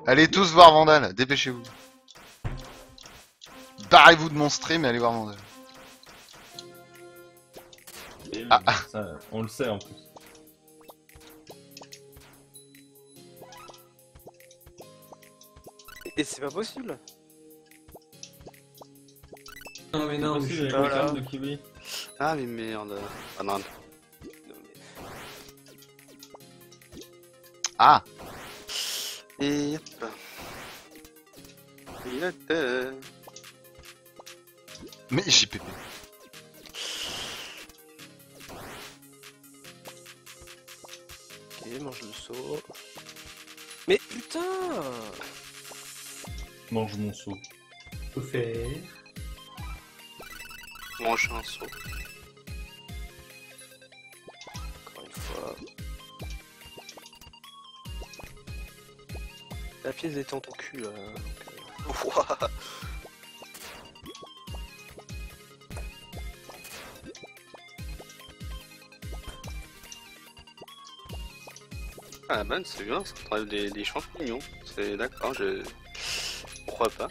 Allez tous voir Vandal, dépêchez-vous. Barrez-vous de mon stream et allez voir Vandal. Et oui, Ah, ah. ça, on le sait en plus. Et c'est pas possible. Non mais non, mais je Possible suis avec pas le là. câble de Kiwi. Ah mais merde. Ah non. Ah, Et hop. Il était. mais j'ai pépé. Ok, mange le saut. Mais putain. Mange mon seau. Faut faire. Mange un saut. Encore une fois. La pièce est en ton cul là. Ouah. Ah la bonne c'est bien, ça enlève des champignons. C'est d'accord, je crois pas.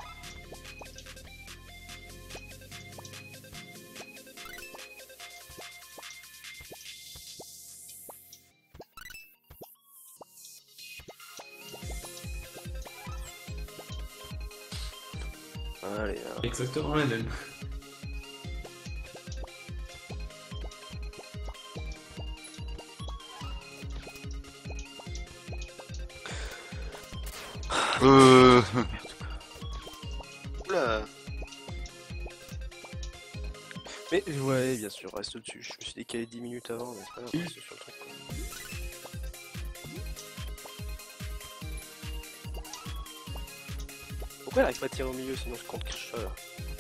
Allez, là. Exactement la même. Euh... Oula. Mais ouais, bien sûr, reste au-dessus. Je me suis décalé 10 minutes avant, mais c'est pas grave, reste sur le truc. Quoi. Pourquoi elle arrive pas à tirer au milieu sinon je compte quelque là.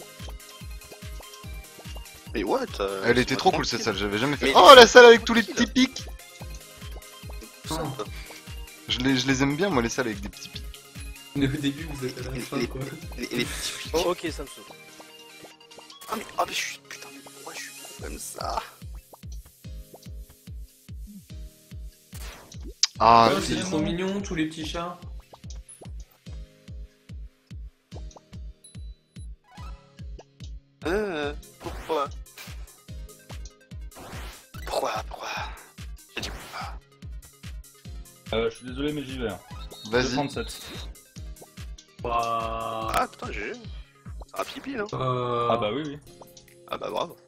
Mais what Elle était trop cool cette salle, j'avais jamais fait. Mais- Oh la salle avec tous les petits pics. Ça, Je les aime bien moi les salles avec des petits pics. Au début, vous êtes à la fin, quoi. les petits pics. Oh, ok, ça me saute. Ah mais je suis... Putain, mais pourquoi je suis comme ça? Ah, Ouais, c'est trop mignon, tous les petits chats. Pourquoi? Pourquoi? J'ai dit pourquoi? Je suis désolé, mais j'y vais. Hein. vas-y. 37. Bah... Ah putain, j'ai... C'est un pipi, non? Ah bah oui, oui. Ah bah bravo.